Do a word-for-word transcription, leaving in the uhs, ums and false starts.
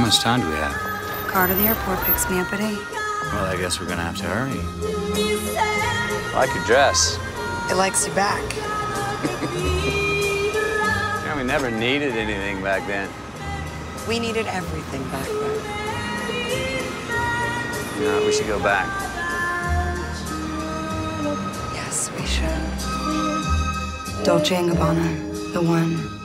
much time do we have? Car to the airport picks me up at eight. Well, I guess we're gonna have to hurry. I like your dress. It likes you back. You know, we never needed anything back then. We needed everything back then. You know, we should go back. Yes, we should. Dolce and Gabbana, the one.